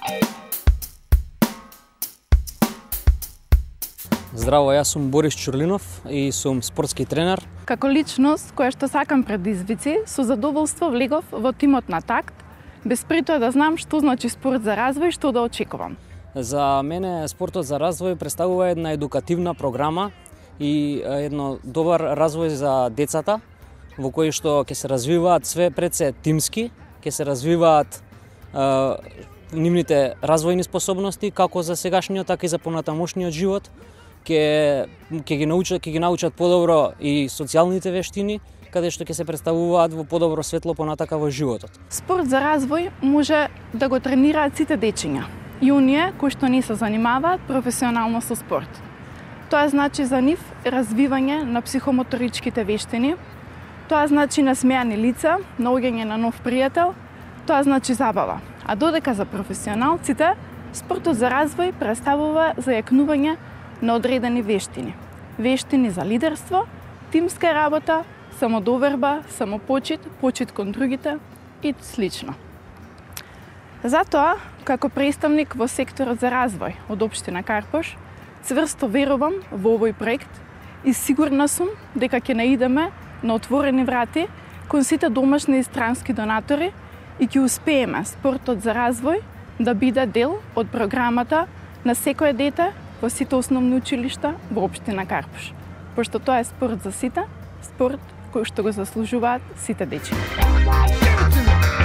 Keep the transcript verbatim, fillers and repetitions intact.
Здраво, јас сум Борис Чурлинов и сум спортски тренер. Како личност која што сакам предизвици, со задоволство влегов во тимот на Такт, без при тоа да знам што значи спорт за развој и што да очекувам. За мене спортот за развој представува една едукативна програма и едно добар развој за децата, во кој што ќе се развиваат све пред се тимски, ќе се развиваат е, нивните развојни способности како за сегашниот, така и за понатамошниот живот. Ќе ќе ги научат, ќе ги научат подобро и социјалните вештини, каде што ќе се представуваат во подобро светло понатака во животот. Спорт за развој може да го тренираат сите дечиња и оние кои што не се занимаваат професионално со спорт. Тоа значи за нив развивање на психомоторичките вештини, тоа значи насмејани лица, наоѓање на нов пријател, тоа значи забава. А додека за професионалците, спортот за развој представува зајакнување на одредени вештини. Вештини за лидерство, тимска работа, самодоверба, самопочит, почит кон другите и слично. Затоа, како представник во секторот за развој од општина Карпош, цврсто верувам во овој проект и сигурна сум дека ќе наидеме на отворени врати кон сите домашни и странски донатори и ќе успееме спортот за развој да биде дел од програмата на секое дете во сите основни училишта во општина Карпош, пошто тоа е спорт за сите, спорт кој што го заслужуваат сите дечиња.